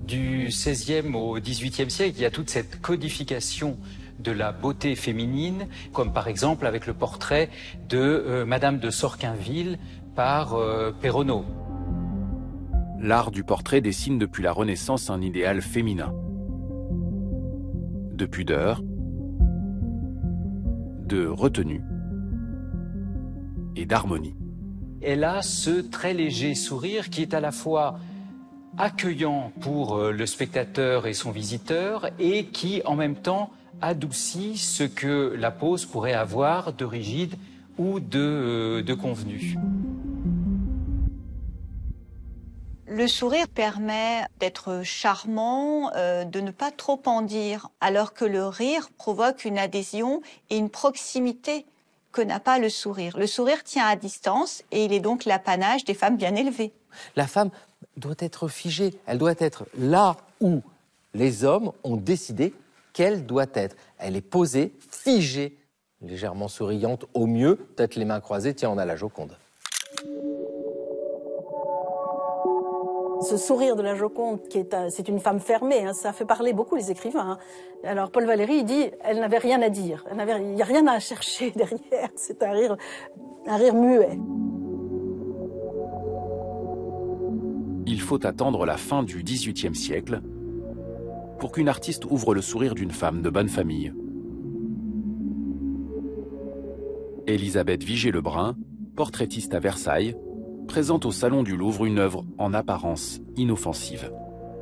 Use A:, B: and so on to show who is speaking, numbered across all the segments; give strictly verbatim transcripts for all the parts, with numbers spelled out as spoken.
A: Du seizième au dix-huitième siècle, il y a toute cette codification de la beauté féminine, comme par exemple avec le portrait de euh, Madame de Sorquinville par euh, Perronneau.
B: L'art du portrait dessine depuis la Renaissance un idéal féminin. De pudeur, de retenue et d'harmonie.
A: Elle a ce très léger sourire qui est à la fois accueillant pour le spectateur et son visiteur et qui en même temps adoucit ce que la pose pourrait avoir de rigide ou de, de convenu.
C: Le sourire permet d'être charmant, euh, de ne pas trop en dire, alors que le rire provoque une adhésion et une proximité que n'a pas le sourire. Le sourire tient à distance et il est donc l'apanage des femmes bien élevées.
D: La femme doit être figée, elle doit être là où les hommes ont décidé qu'elle doit être. Elle est posée, figée, légèrement souriante au mieux, peut-être les mains croisées, tiens, on a la Joconde.
E: Ce sourire de la Joconde, qui est un, c'est une femme fermée, hein, ça fait parler beaucoup les écrivains. Hein. Alors Paul Valéry, il dit, elle n'avait rien à dire, elle n'avait, il n'y a rien à chercher derrière, c'est un rire, un rire muet.
B: Il faut attendre la fin du dix-huitième siècle pour qu'une artiste ouvre le sourire d'une femme de bonne famille. Élisabeth Vigée-Lebrun, portraitiste à Versailles, présente au Salon du Louvre une œuvre en apparence inoffensive.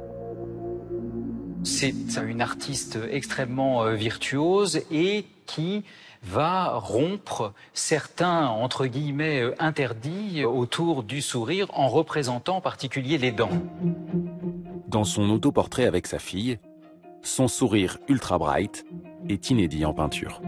A: C'est une artiste extrêmement virtuose et qui va rompre certains, entre guillemets, interdits autour du sourire en représentant en particulier les dents.
B: Dans son autoportrait avec sa fille, son sourire ultra bright est inédit en peinture.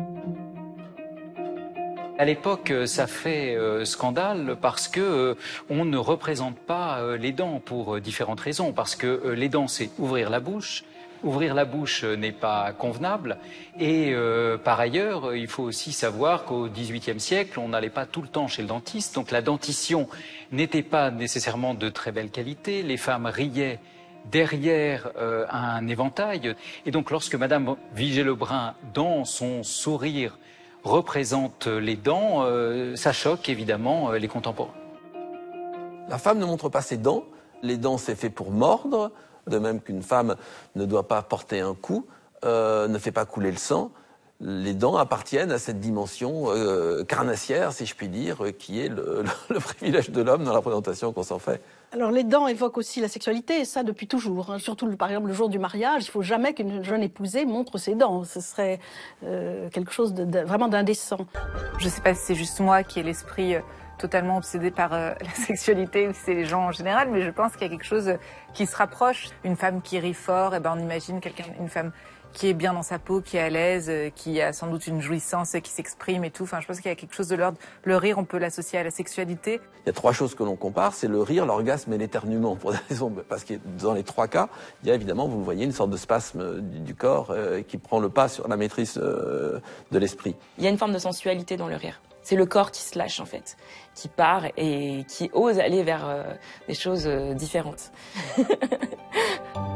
A: À l'époque, ça fait euh, scandale parce que euh, on ne représente pas euh, les dents pour euh, différentes raisons. Parce que euh, les dents, c'est ouvrir la bouche. Ouvrir la bouche euh, n'est pas convenable. Et euh, par ailleurs, euh, il faut aussi savoir qu'au dix-huitième siècle, on n'allait pas tout le temps chez le dentiste. Donc la dentition n'était pas nécessairement de très belle qualité. Les femmes riaient derrière euh, un éventail. Et donc lorsque Madame Vigée-Lebrun, dans son sourire, représente les dents, euh, ça choque évidemment euh, les contemporains.
F: La femme ne montre pas ses dents, les dents c'est fait pour mordre, de même qu'une femme ne doit pas porter un coup, euh, ne fait pas couler le sang. Les dents appartiennent à cette dimension euh, carnassière, si je puis dire, qui est le, le, le privilège de l'homme dans la représentation qu'on s'en fait.
E: Alors les dents évoquent aussi la sexualité, et ça depuis toujours. Hein. Surtout, par exemple, le jour du mariage, il ne faut jamais qu'une jeune épousée montre ses dents. Ce serait euh, quelque chose de, de, vraiment d'indécent.
G: Je ne sais pas si c'est juste moi qui ai l'esprit euh, totalement obsédé par euh, la sexualité ou si c'est les gens en général, mais je pense qu'il y a quelque chose qui se rapproche. Une femme qui rit fort, et ben on imagine quelqu'un, une femme qui est bien dans sa peau, qui est à l'aise, qui a sans doute une jouissance qui s'exprime et tout. Enfin, je pense qu'il y a quelque chose de l'ordre. Le rire, on peut l'associer à la sexualité.
F: Il y a trois choses que l'on compare, c'est le rire, l'orgasme et l'éternuement. Pour des raisons, parce que dans les trois cas, il y a évidemment, vous le voyez, une sorte de spasme du, du corps euh, qui prend le pas sur la maîtrise euh, de l'esprit.
H: Il y a une forme de sensualité dans le rire. C'est le corps qui se lâche, en fait, qui part et qui ose aller vers euh, des choses euh, différentes.